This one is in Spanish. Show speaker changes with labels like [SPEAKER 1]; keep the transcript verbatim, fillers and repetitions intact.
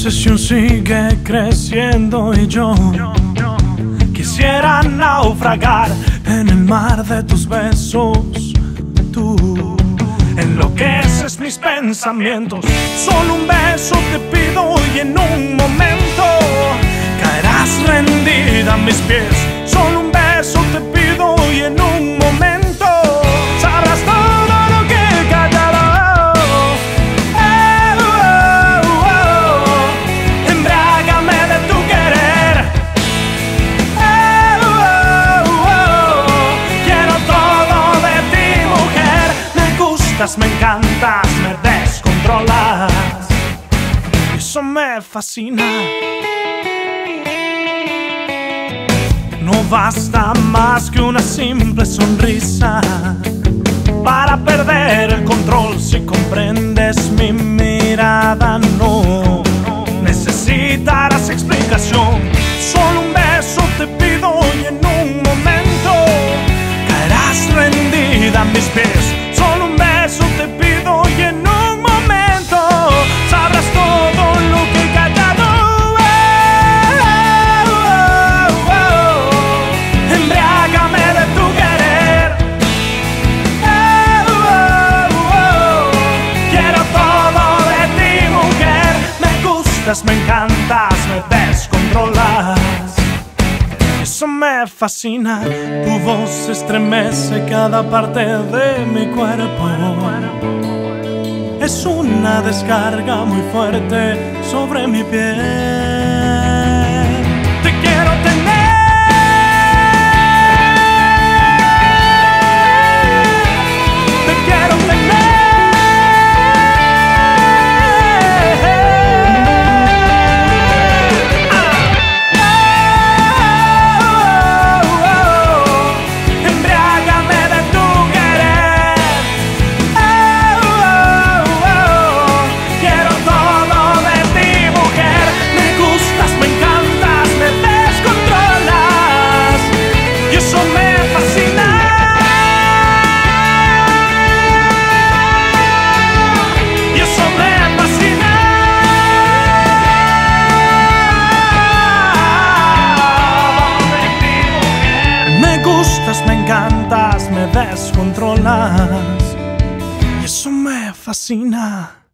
[SPEAKER 1] obsesión sigue creciendo y yo quisiera naufragar en el mar de tus besos. Tú enloqueces mis pensamientos. Solo un beso te pido y en un momento caerás rendida a mis pies. Solo un beso te pido y en un momento sabrás todo lo que he callado. Eh, oh, oh, oh. Embriágame de tu querer. Eh, oh, oh. Quiero todo de ti, mujer. Me gustas, me encantas, me descontrolas. Eso me fascina. No basta más que una simple sonrisa para perder el control. Si comprendes mi mirada, no necesitarás explicación. Solo un beso te pido y en un momento caerás rendida a mis pies. Solo un beso te pido y en un momento sabrás todo lo que he callado. Me encantas, me descontrolas. Eso me fascina. Tu voz estremece cada parte de mi cuerpo. Es una descarga muy fuerte sobre mi piel. Te quiero tener. Te quiero tener. Me encantas, me descontrolas y eso me fascina.